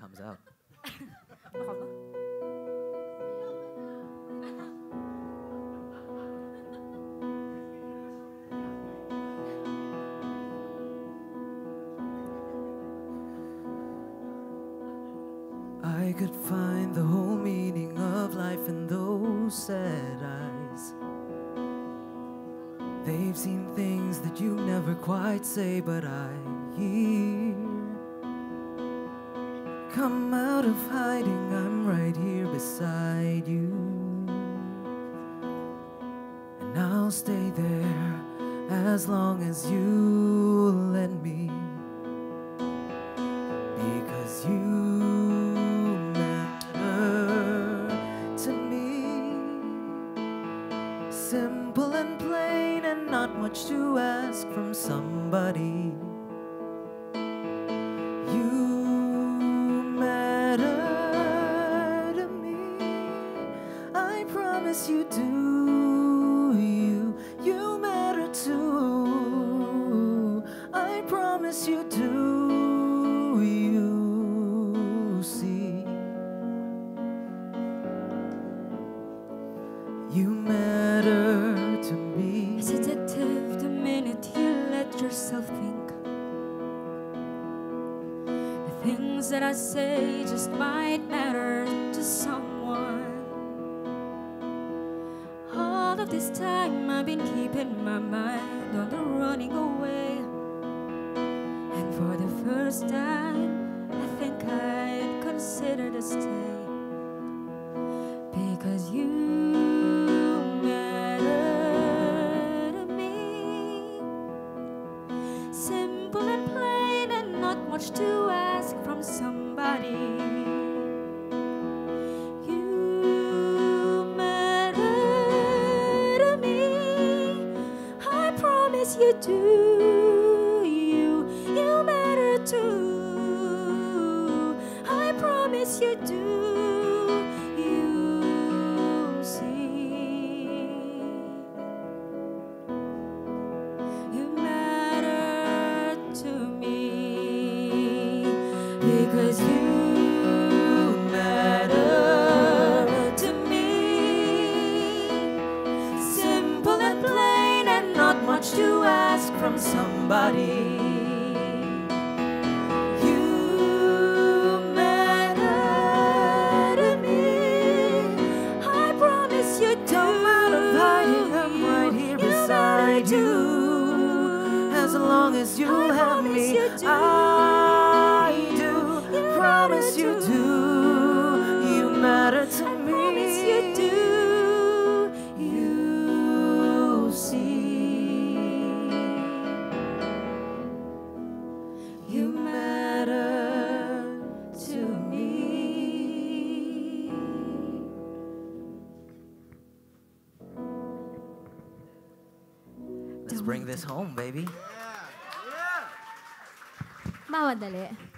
comes out. Baka ba? I could find the whole meaning of life in those sad eyes. They've seen things that you never quite say, but I hear. Come out of hiding, I'm right here beside you. And I'll stay there as long as you let me. Because you simple and plain and not much to ask from somebody. You matter to me. I promise you do. You matter too. I promise you do. You see. You matter to me. It's addictive the minute you let yourself think. The things that I say just might matter to someone. All of this time I've been keeping my mind on the running away. And for the first time I think I'd consider to stay. Because you much to ask from somebody. You matter to me. I promise you do. You matter too. I promise you do. You see. You matter to me. Because you matter to me. Simple and plain and not much to ask from somebody. You matter to me. I promise you do. Come out of hiding, I'm right here beside you. As long as you have me, promise you do. You matter to me. Promise you do. You see. You matter to me. Let's bring this home, baby. Mamadali.